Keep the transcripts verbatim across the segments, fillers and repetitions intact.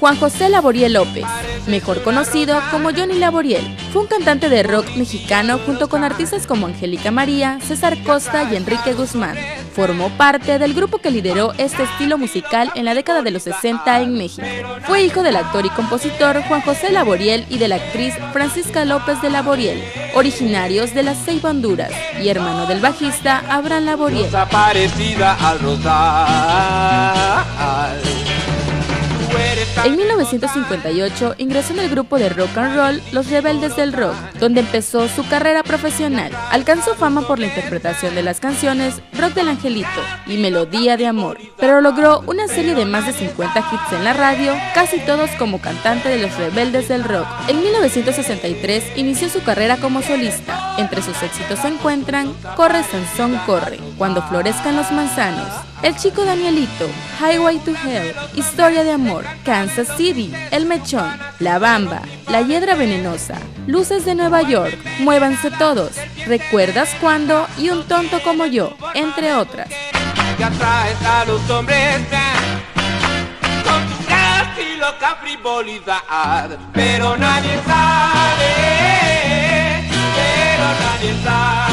Juan José Laboriel López, mejor conocido como Johnny Laboriel, fue un cantante de rock mexicano junto con artistas como Angélica María, César Costa y Enrique Guzmán. Formó parte del grupo que lideró este estilo musical en la década de los sesenta en México. Fue hijo del actor y compositor Juan José Laboriel y de la actriz Francisca López de Laboriel, originarios de La Ceiba, Honduras, y hermano del bajista Abraham Laboriel. En mil novecientos cincuenta y ocho ingresó en el grupo de rock and roll Los Rebeldes del Rock, donde empezó su carrera profesional. Alcanzó fama por la interpretación de las canciones Rock del Angelito y Melodía de Amor, pero logró una serie de más de cincuenta hits en la radio, casi todos como cantante de Los Rebeldes del Rock. En mil novecientos sesenta y tres inició su carrera como solista. Entre sus éxitos se encuentran Corre Sansón Corre, Cuando Florezcan los Manzanos, El Chico Danielito, Highway to Hell, Historia de Amor, Kansas City, El Mechón, La Bamba, La Hiedra Venenosa, Luces de Nueva York, Muévanse Todos, Recuerdas Cuando y Un Tonto Como Yo, entre otras. Que atraes a los hombres con tu gracia y loca frivolidad, pero nadie sabe, pero nadie sabe.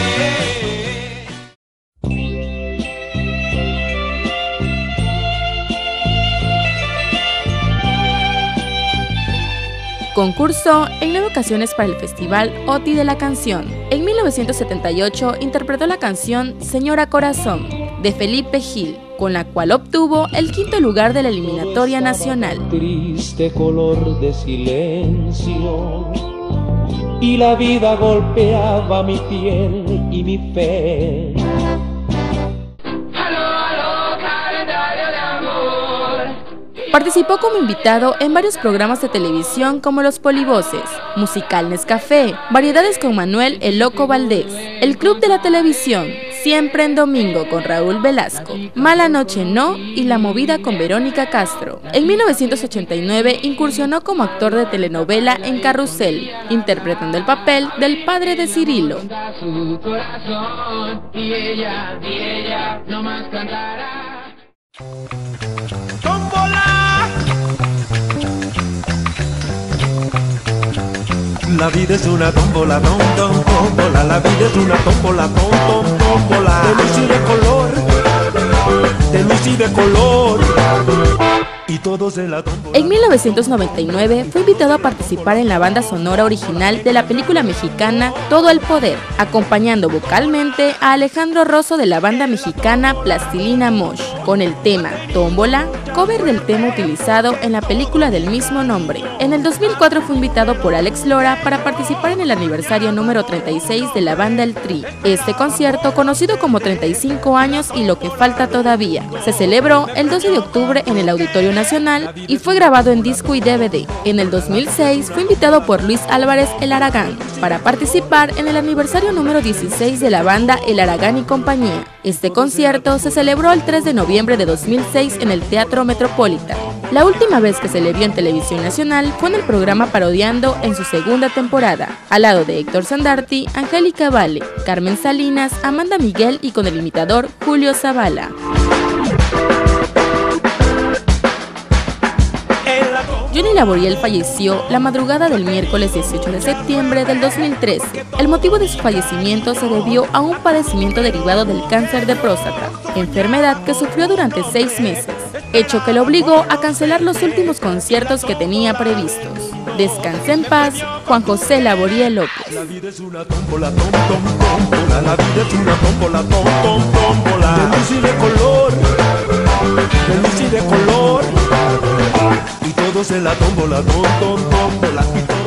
Concursó en nueve ocasiones para el Festival O T I de la Canción. En mil novecientos setenta y ocho interpretó la canción Señora Corazón, de Felipe Gil, con la cual obtuvo el quinto lugar de la eliminatoria nacional. Triste color de silencio, y la vida golpeaba mi piel y mi fe. Participó como invitado en varios programas de televisión como Los Polivoces, Musical Nescafé, Variedades con Manuel El Loco Valdés, El Club de la Televisión, Siempre en Domingo con Raúl Velasco, Mala Noche No y La Movida con Verónica Castro. En mil novecientos ochenta y nueve incursionó como actor de telenovela en Carrusel, interpretando el papel del padre de Cirilo. La vida es una tómbola, tom, tom, tómbola. La vida es una tómbola, tom, tom, tómbola. De luz y de color, de luz y de color, y todos en la tómbola. En mil novecientos noventa y nueve fue invitado a participar en la banda sonora original de la película mexicana Todo el Poder, acompañando vocalmente a Alejandro Rosso de la banda mexicana Plastilina Mosh, con el tema Tómbola, cover del tema utilizado en la película del mismo nombre. En el dos mil cuatro fue invitado por Alex Lora para participar en el aniversario número treinta y seis de la banda El Tri. Este concierto, conocido como treinta y cinco años y lo que falta todavía, se celebró el doce de octubre en el Auditorio Nacional y fue grabado en disco y D V D. En el dos mil seis fue invitado por Luis Álvarez El Aragán para participar en el aniversario número dieciséis de la banda El Aragán y Compañía. Este concierto se celebró el tres de noviembre de dos mil seis en el Teatro Metropolitan. La última vez que se le vio en televisión nacional fue en el programa Parodiando en su segunda temporada, al lado de Héctor Sandarti, Angélica Vale, Carmen Salinas, Amanda Miguel y con el imitador Julio Zavala. Johnny Laboriel falleció la madrugada del miércoles dieciocho de septiembre del dos mil trece. El motivo de su fallecimiento se debió a un padecimiento derivado del cáncer de próstata, enfermedad que sufrió durante seis meses, hecho que lo obligó a cancelar los últimos conciertos que tenía previstos. Descanse en paz, Juan José Laboriel López. La vida es una tómbola, tom, tom, tómbola. La vida es una tómbola, tom, tom, tómbola. De luz y de color, de luz y de color, y todos en la tómbola, tom, tom, tómbola.